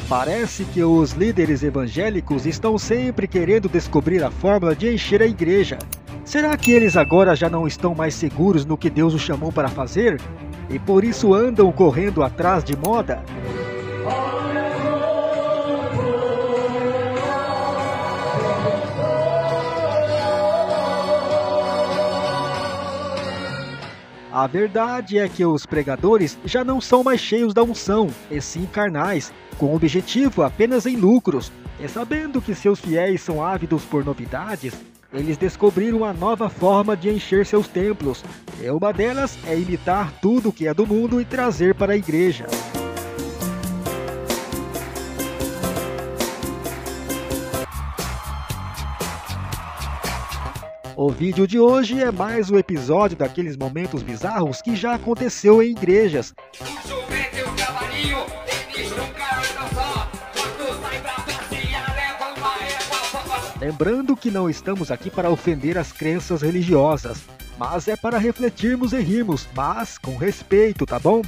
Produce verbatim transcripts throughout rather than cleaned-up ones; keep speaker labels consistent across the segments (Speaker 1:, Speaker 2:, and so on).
Speaker 1: Parece que os líderes evangélicos estão sempre querendo descobrir a fórmula de encher a igreja. Será que eles agora já não estão mais seguros no que Deus os chamou para fazer? E por isso andam correndo atrás de moda? A verdade é que os pregadores já não são mais cheios da unção, e sim carnais, com objetivo apenas em lucros. E sabendo que seus fiéis são ávidos por novidades, eles descobriram uma nova forma de encher seus templos. E uma delas é imitar tudo que é do mundo e trazer para a igreja. O vídeo de hoje é mais um episódio daqueles momentos bizarros que já aconteceu em igrejas. Lembrando que não estamos aqui para ofender as crenças religiosas, mas é para refletirmos e rirmos, mas com respeito, tá bom?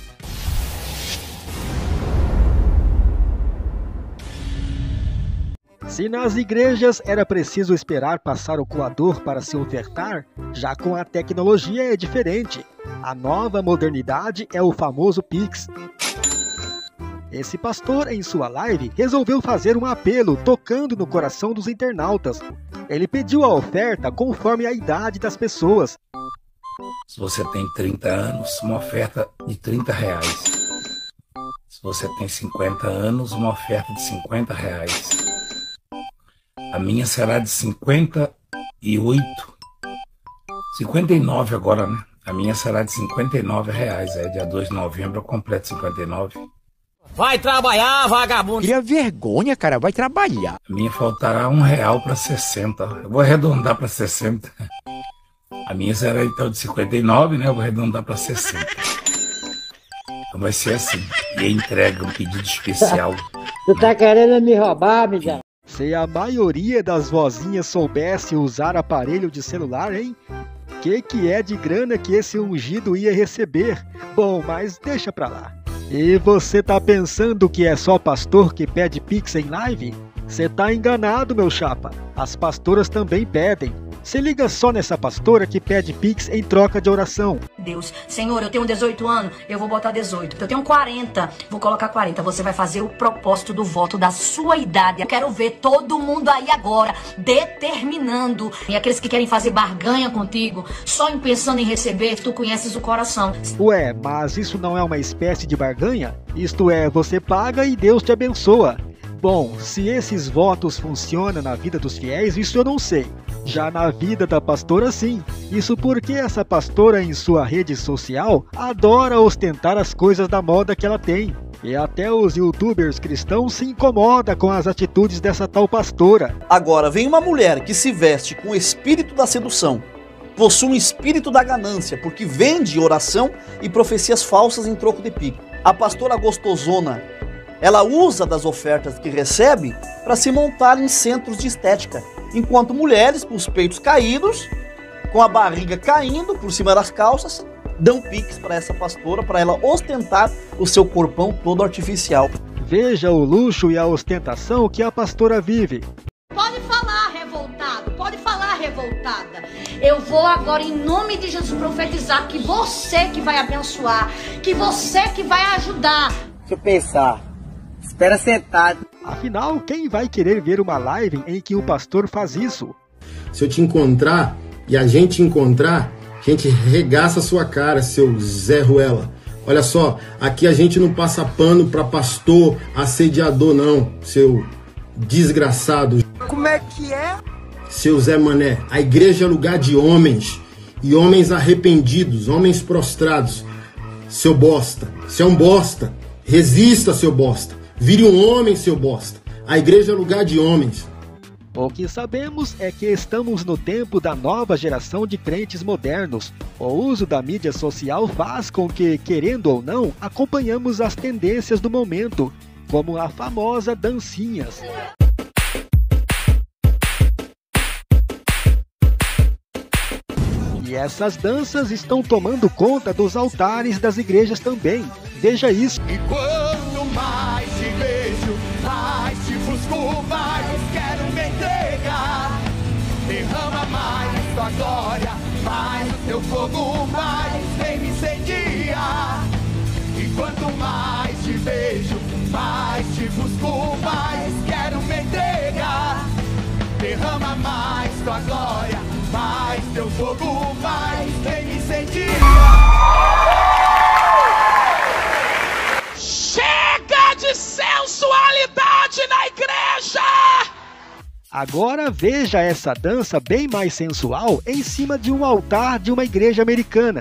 Speaker 1: Se nas igrejas era preciso esperar passar o coador para se ofertar, já com a tecnologia é diferente. A nova modernidade é o famoso Pix. Esse pastor, em sua live, resolveu fazer um apelo tocando no coração dos internautas. Ele pediu a oferta conforme a idade das pessoas.
Speaker 2: Se você tem trinta anos, uma oferta de trinta reais. Se você tem cinquenta anos, uma oferta de cinquenta reais. A minha será de cinquenta e oito. cinquenta e nove agora, né? A minha será de cinquenta e nove reais. É dia dois de novembro, eu completo cinquenta e nove.
Speaker 3: Vai trabalhar, vagabundo!
Speaker 4: Cria vergonha, cara, vai trabalhar.
Speaker 2: A minha faltará um real para sessenta. Eu vou arredondar para sessenta. A minha será então de cinquenta e nove, né? Eu vou arredondar para sessenta. Então vai ser assim. E entrega um pedido especial.
Speaker 5: Tu tá querendo me roubar, amiga?
Speaker 1: Se a maioria das vozinhas soubesse usar aparelho de celular, hein? Que que é de grana que esse ungido ia receber? Bom, mas deixa pra lá. E você tá pensando que é só pastor que pede Pix em live? Você tá enganado, meu chapa. As pastoras também pedem. Se liga só nessa pastora que pede Pix em troca de oração.
Speaker 6: Deus, Senhor, eu tenho dezoito anos, eu vou botar dezoito. Eu tenho quarenta, vou colocar quarenta. Você vai fazer o propósito do voto da sua idade. Eu quero ver todo mundo aí agora, determinando. E aqueles que querem fazer barganha contigo, só em pensando em receber, tu conheces o coração.
Speaker 1: Ué, mas isso não é uma espécie de barganha? Isto é, você paga e Deus te abençoa. Bom, se esses votos funcionam na vida dos fiéis, isso eu não sei. Já na vida da pastora, sim. Isso porque essa pastora, em sua rede social, adora ostentar as coisas da moda que ela tem. E até os youtubers cristãos se incomodam com as atitudes dessa tal pastora.
Speaker 7: Agora, vem uma mulher que se veste com o espírito da sedução, possui um espírito da ganância, porque vende oração e profecias falsas em troco de pico. A pastora gostosona, ela usa das ofertas que recebe para se montar em centros de estética, enquanto mulheres com os peitos caídos, com a barriga caindo por cima das calças, dão pix para essa pastora, para ela ostentar o seu corpão todo artificial.
Speaker 1: Veja o luxo e a ostentação que a pastora vive.
Speaker 8: Pode falar, revoltado, pode falar, revoltada. Eu vou agora, em nome de Jesus, profetizar que você que vai abençoar, que você que vai ajudar.
Speaker 5: Deixa eu pensar. Espera sentado.
Speaker 1: Afinal, quem vai querer ver uma live em que o pastor faz isso?
Speaker 9: Se eu te encontrar e a gente encontrar, a gente regaça a sua cara, seu Zé Ruela. Olha só, aqui a gente não passa pano para pastor assediador não, seu desgraçado.
Speaker 5: Como é que é?
Speaker 9: Seu Zé Mané, a igreja é lugar de homens, e homens arrependidos, homens prostrados. Seu bosta, você é um bosta, resista, seu bosta. Vire um homem, seu bosta. A igreja é lugar de homens.
Speaker 1: O que sabemos é que estamos no tempo da nova geração de crentes modernos. O uso da mídia social faz com que, querendo ou não, acompanhamos as tendências do momento, como a famosa dancinhas. E essas danças estão tomando conta dos altares das igrejas também. Veja isso.
Speaker 3: E quanto mais te vejo,
Speaker 10: tua glória, mais o teu fogo, mais vem me incendiar. E quanto mais te vejo, mais te busco, mais quero me entregar. Derrama mais tua glória, mais teu fogo, mais vem me incendiar.
Speaker 11: Chega de sensualidade na igreja!
Speaker 1: Agora veja essa dança bem mais sensual em cima de um altar de uma igreja americana.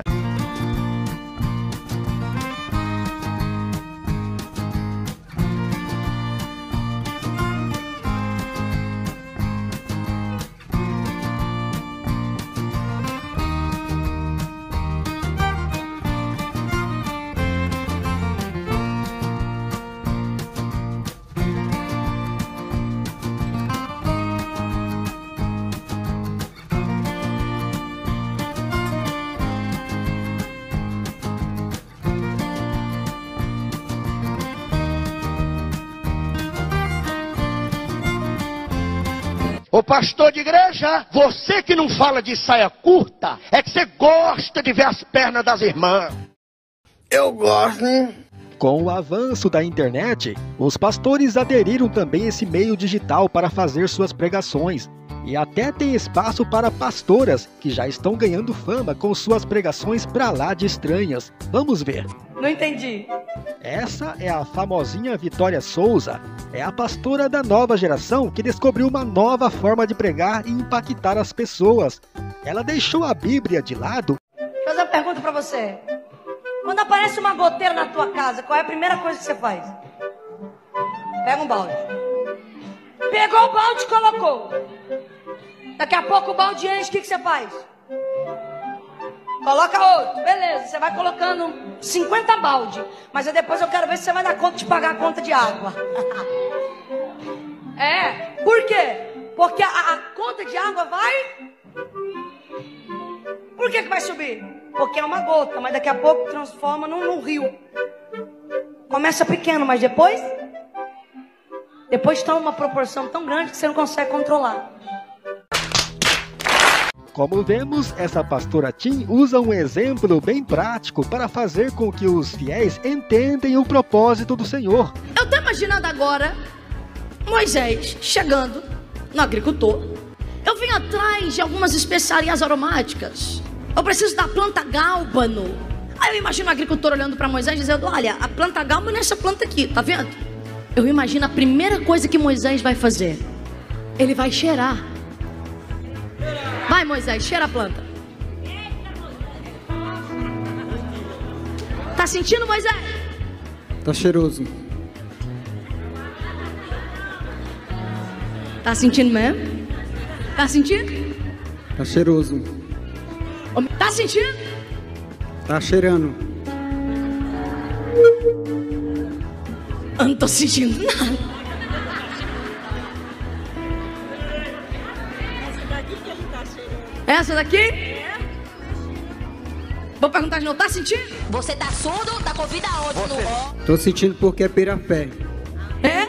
Speaker 12: Ô pastor de igreja, você que não fala de saia curta, é que você gosta de ver as pernas das irmãs.
Speaker 5: Eu gosto, hein?
Speaker 1: Com o avanço da internet, os pastores aderiram também a esse meio digital para fazer suas pregações. E até tem espaço para pastoras, que já estão ganhando fama com suas pregações pra lá de estranhas. Vamos ver.
Speaker 6: Não entendi.
Speaker 1: Essa é a famosinha Vitória Souza. É a pastora da nova geração que descobriu uma nova forma de pregar e impactar as pessoas. Ela deixou a Bíblia de lado.
Speaker 6: Deixa eu fazer uma pergunta pra você. Quando aparece uma goteira na tua casa, qual é a primeira coisa que você faz? Pega um balde. Pegou o balde e colocou. Daqui a pouco o balde enche, o que, que você faz? Coloca outro, beleza, você vai colocando cinquenta balde. Mas aí depois eu quero ver se você vai dar conta de pagar a conta de água. É, por quê? Porque a, a conta de água vai... Por que que vai subir? Porque é uma gota, mas daqui a pouco transforma num, num rio. Começa pequeno, mas depois... Depois toma uma proporção tão grande que você não consegue controlar.
Speaker 1: Como vemos, essa pastora Tim usa um exemplo bem prático para fazer com que os fiéis entendam o propósito do Senhor.
Speaker 8: Eu estou imaginando agora Moisés chegando no agricultor. Eu vim atrás de algumas especiarias aromáticas. Eu preciso da planta gálbano. Aí eu imagino o agricultor olhando para Moisés dizendo: olha, a planta gálbano é essa planta aqui, tá vendo? Eu imagino a primeira coisa que Moisés vai fazer. Ele vai cheirar. Vai, Moisés, cheira a planta. Tá sentindo, Moisés?
Speaker 13: Tá cheiroso.
Speaker 8: Tá sentindo mesmo? Tá sentindo?
Speaker 13: Tá cheiroso.
Speaker 8: Tá sentindo?
Speaker 13: Tá cheirando.
Speaker 8: Eu não tô sentindo nada. Essa daqui? Vou perguntar de novo, tá sentindo?
Speaker 6: Você tá surdo? Tá com vida aonde? No ó?
Speaker 13: Tô sentindo porque é pirafé.
Speaker 8: É?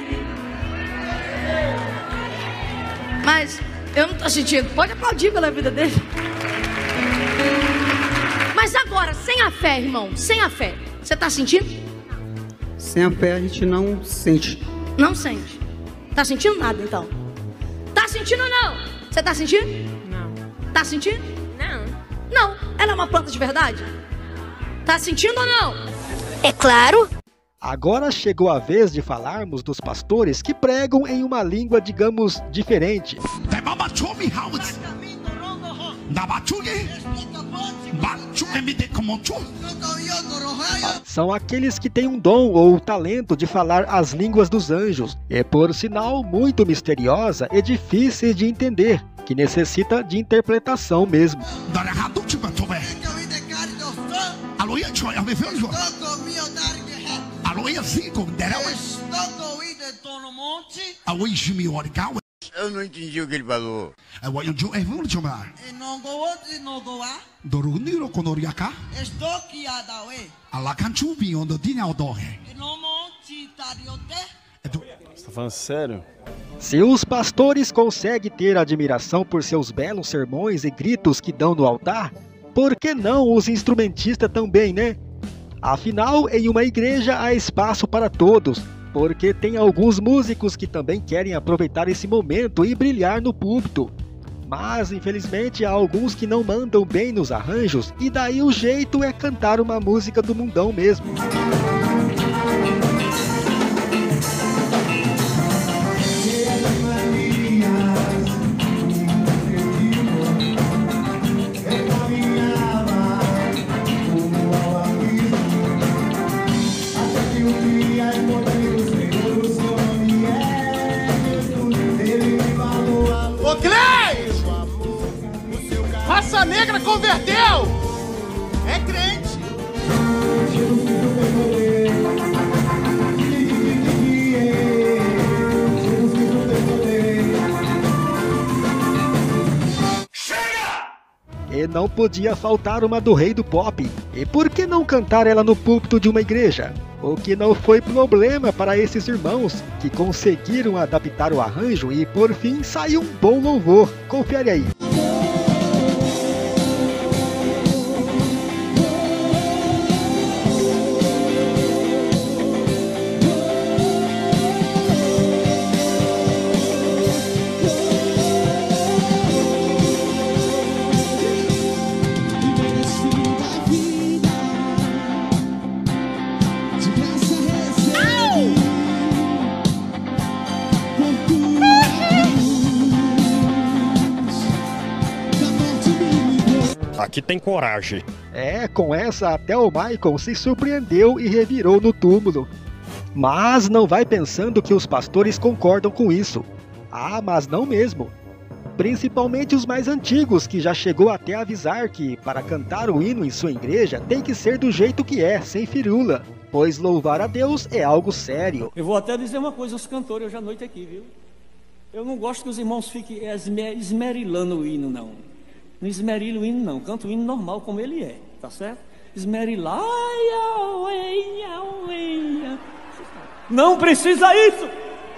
Speaker 8: Mas eu não tô sentindo. Pode aplaudir pela vida dele. Mas agora, sem a fé, irmão, sem a fé, você tá sentindo?
Speaker 13: Sem a fé a gente não sente.
Speaker 8: Não sente. Tá sentindo nada, então? Tá sentindo ou não? Você tá sentindo? Tá sentindo?
Speaker 14: Não.
Speaker 8: Não. Ela é uma planta de verdade? Tá sentindo ou não?
Speaker 14: É claro.
Speaker 1: Agora chegou a vez de falarmos dos pastores que pregam em uma língua, digamos, diferente. São aqueles que têm um dom ou talento de falar as línguas dos anjos. É, por sinal, muito misteriosa e difícil de entender, que necessita de interpretação mesmo.
Speaker 15: Eu não entendi o que ele falou.
Speaker 14: Você tá falando sério?
Speaker 1: Se os pastores conseguem ter admiração por seus belos sermões e gritos que dão no altar, por que não os instrumentistas também, né? Afinal, em uma igreja há espaço para todos, porque tem alguns músicos que também querem aproveitar esse momento e brilhar no púlpito. Mas, infelizmente, há alguns que não mandam bem nos arranjos, e daí o jeito é cantar uma música do mundão mesmo.
Speaker 10: Raça negra converteu! É crente!
Speaker 1: Chega! E não podia faltar uma do rei do pop. E por que não cantar ela no púlpito de uma igreja? O que não foi problema para esses irmãos, que conseguiram adaptar o arranjo e por fim saiu um bom louvor. Confere aí.
Speaker 14: Aqui tem coragem.
Speaker 1: É, com essa até o Michael se surpreendeu e revirou no túmulo. Mas não vai pensando que os pastores concordam com isso. Ah, mas não mesmo. Principalmente os mais antigos, que já chegou até a avisar que, para cantar o hino em sua igreja, tem que ser do jeito que é, sem firula. Pois louvar a Deus é algo sério.
Speaker 16: Eu vou até dizer uma coisa aos cantores hoje à noite aqui, viu? Eu não gosto que os irmãos fiquem esmerilando o hino, não. Não esmerila o hino, não. Canta o hino normal, como ele é, tá certo? Esmerilar. Não precisa isso!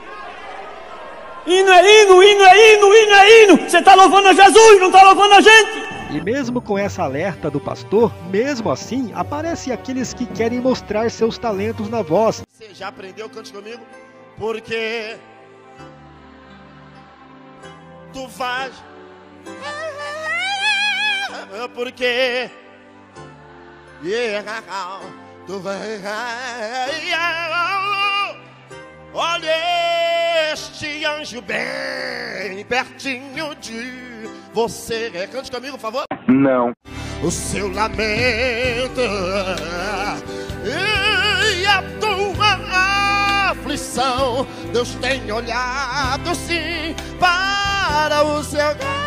Speaker 16: Hino é hino, hino é hino, hino é hino! Você tá louvando a Jesus, não tá louvando a gente!
Speaker 1: E mesmo com essa alerta do pastor, mesmo assim, aparecem aqueles que querem mostrar seus talentos na voz.
Speaker 10: Você já aprendeu? Cante comigo. Porque tu faz... Porque yeah, tu vai... Olha este anjo bem pertinho de você. Cante comigo, por favor.
Speaker 17: Não.
Speaker 10: O seu lamento e a tua aflição, Deus tem olhado sim para o seu coração.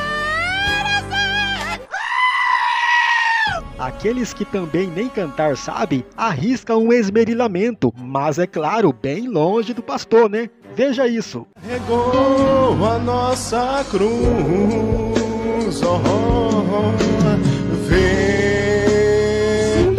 Speaker 1: Aqueles que também nem cantar sabe, arriscam um esmerilamento, mas é claro, bem longe do pastor, né? Veja isso.
Speaker 10: Regou a nossa cruz, oh, oh, oh, vem.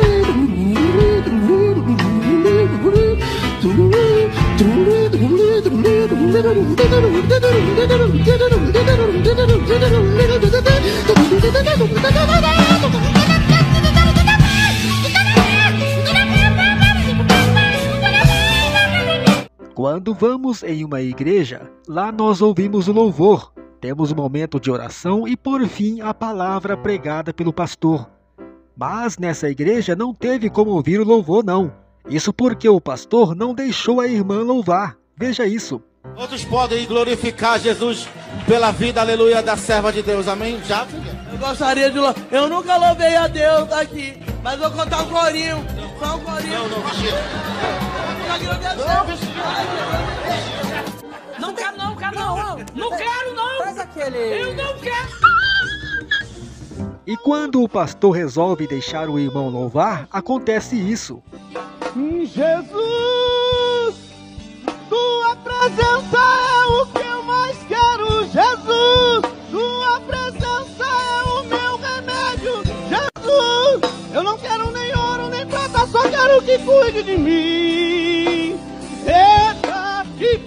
Speaker 1: Quando vamos em uma igreja, lá nós ouvimos o louvor, temos um momento de oração e por fim a palavra pregada pelo pastor. Mas nessa igreja não teve como ouvir o louvor não, isso porque o pastor não deixou a irmã louvar, veja isso.
Speaker 10: Outros podem glorificar Jesus pela vida, aleluia, da serva de Deus, amém? Já?
Speaker 18: Eu gostaria de louvar, eu nunca louvei a Deus aqui, mas vou contar um corinho, só um corinho.
Speaker 10: Não, não, Vestido.
Speaker 3: Não quero não, quero não, não quero não.
Speaker 18: Faz aquele...
Speaker 3: Eu não quero.
Speaker 1: E quando o pastor resolve deixar o irmão louvar, acontece isso.
Speaker 10: Jesus, tua presença é o que eu mais quero, Jesus. Tua presença é o meu remédio, Jesus. Eu não quero nem ouro nem prata, só quero que cuide de mim. Eita, e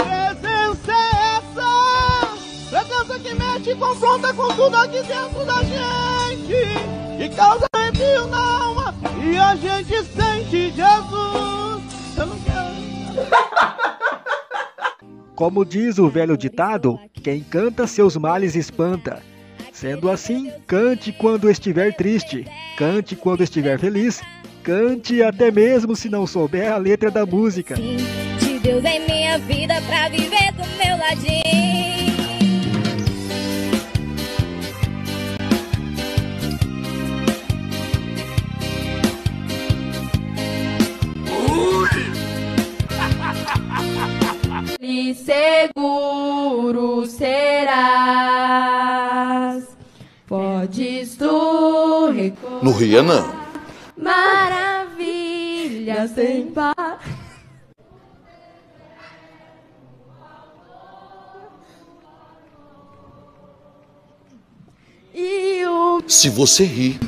Speaker 18: confronta com tudo aqui dentro da gente, que causa arrepio na alma, e a gente sente Jesus. Eu não quero.
Speaker 1: Como diz o velho ditado, quem canta seus males espanta. Sendo assim, cante quando estiver triste, cante quando estiver feliz, cante até mesmo se não souber a letra da música.
Speaker 17: De Deus em minha vida pra viver do meu ladinho.
Speaker 19: E seguro serás, podes tu recordar.
Speaker 12: No Rio não.
Speaker 19: Maravilha sem par. E o...
Speaker 12: Se você rir.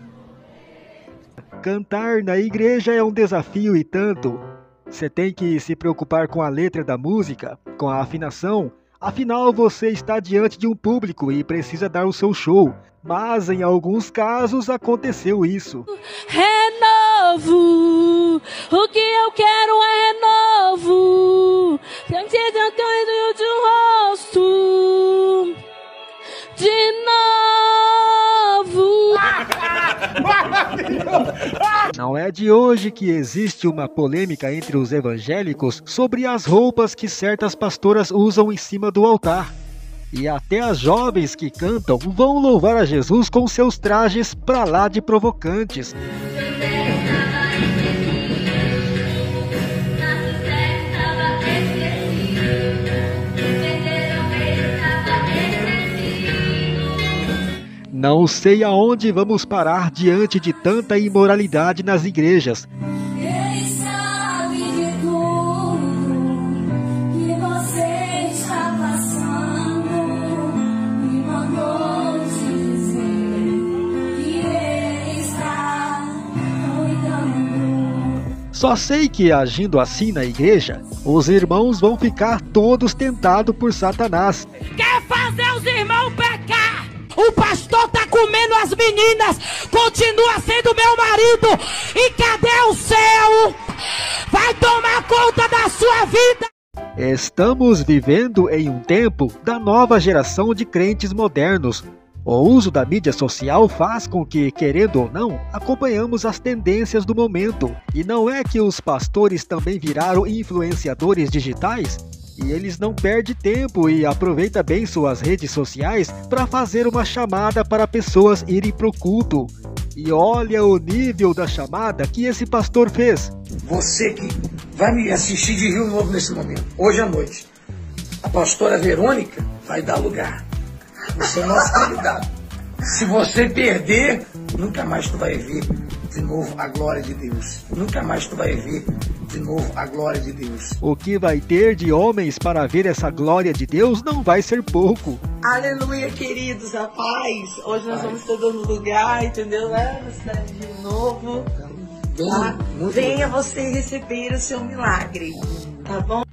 Speaker 1: Cantar na igreja é um desafio e tanto. Você tem que se preocupar com a letra da música, com a afinação. Afinal, você está diante de um público e precisa dar o seu show. Mas em alguns casos aconteceu isso.
Speaker 19: Renovo, o que eu quero é renovo. Sentido de um rosto de novo.
Speaker 1: Não é de hoje que existe uma polêmica entre os evangélicos sobre as roupas que certas pastoras usam em cima do altar. E até as jovens que cantam vão louvar a Jesus com seus trajes pra lá de provocantes. Não sei aonde vamos parar diante de tanta imoralidade nas igrejas.
Speaker 17: Ele sabe de tudo que você está passando, me mandou te dizer que ele está cuidando.
Speaker 1: Só sei que agindo assim na igreja, os irmãos vão ficar todos tentados por Satanás.
Speaker 3: Quer fazer os irmãos pecar? O pastor tá comendo as meninas, continua sendo meu marido. E cadê o céu? Vai tomar conta da sua vida.
Speaker 1: Estamos vivendo em um tempo da nova geração de crentes modernos. O uso da mídia social faz com que, querendo ou não, acompanhamos as tendências do momento. E não é que os pastores também viraram influenciadores digitais? E eles não perdem tempo e aproveitam bem suas redes sociais para fazer uma chamada para pessoas irem pro culto. E olha o nível da chamada que esse pastor fez.
Speaker 20: Você que vai me assistir de Rio Novo nesse momento, hoje à noite, a pastora Verônica vai dar lugar. Você é nosso convidado. Se você perder, nunca mais tu vai ver de novo a glória de Deus. Nunca mais tu vai ver de novo a glória de Deus.
Speaker 1: O que vai ter de homens para ver essa glória de Deus não vai ser pouco.
Speaker 21: Aleluia, queridos, a paz. Hoje nós vamos todo no lugar, entendeu? Lá na cidade de Novo. Tá? Venha você receber o seu milagre, tá bom?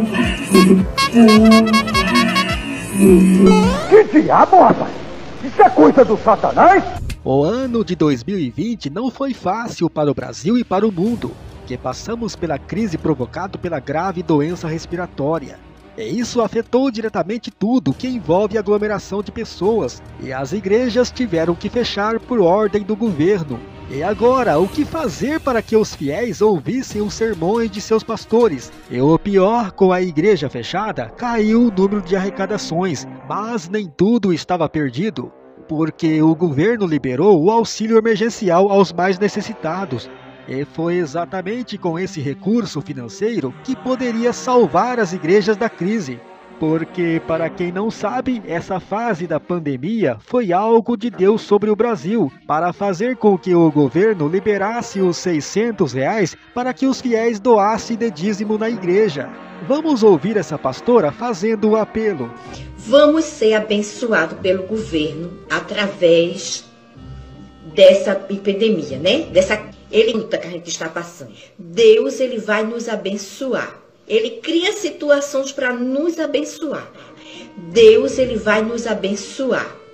Speaker 12: Que diabo, rapaz? Isso é coisa do Satanás?
Speaker 1: O ano de dois mil e vinte não foi fácil para o Brasil e para o mundo, que passamos pela crise provocada pela grave doença respiratória. E isso afetou diretamente tudo que envolve aglomeração de pessoas, e as igrejas tiveram que fechar por ordem do governo. E agora, o que fazer para que os fiéis ouvissem os sermões de seus pastores? E o pior, com a igreja fechada, caiu o número de arrecadações, mas nem tudo estava perdido, porque o governo liberou o auxílio emergencial aos mais necessitados. E foi exatamente com esse recurso financeiro que poderia salvar as igrejas da crise. Porque, para quem não sabe, essa fase da pandemia foi algo de Deus sobre o Brasil, para fazer com que o governo liberasse os seiscentos reais para que os fiéis doassem de dízimo na igreja. Vamos ouvir essa pastora fazendo o apelo.
Speaker 22: Vamos ser abençoados pelo governo através dessa epidemia, né? Dessa ele luta que a gente está passando. Deus, ele vai nos abençoar. Ele cria situações para nos abençoar. Deus, ele vai nos abençoar.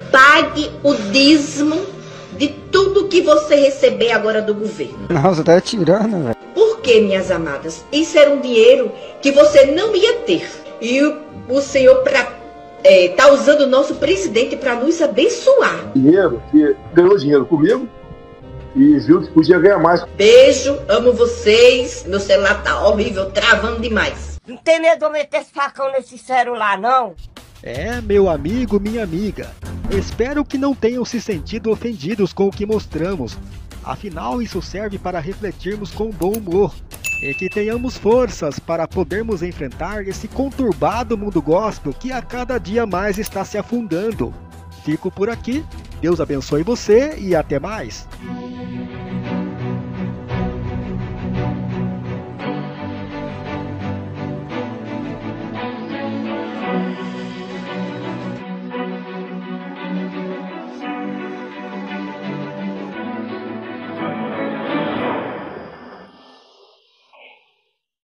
Speaker 22: Pague o dízimo de tudo que você receber agora do governo.
Speaker 13: Nossa, tá tirando, velho.
Speaker 22: Por quê, minhas amadas? Isso era um dinheiro que você não ia ter. E o, o Senhor pra, é, tá usando o nosso presidente para nos abençoar.
Speaker 2: Dinheiro, que ganhou dinheiro comigo e viu que podia ganhar mais.
Speaker 22: Beijo, amo vocês. Meu celular tá horrível, travando demais.
Speaker 21: Não tem medo de eu meter esse facão nesse celular, não?
Speaker 1: É, meu amigo, minha amiga. Espero que não tenham se sentido ofendidos com o que mostramos. Afinal, isso serve para refletirmos com bom humor. E que tenhamos forças para podermos enfrentar esse conturbado mundo gospel que a cada dia mais está se afundando. Fico por aqui, Deus abençoe você e até mais.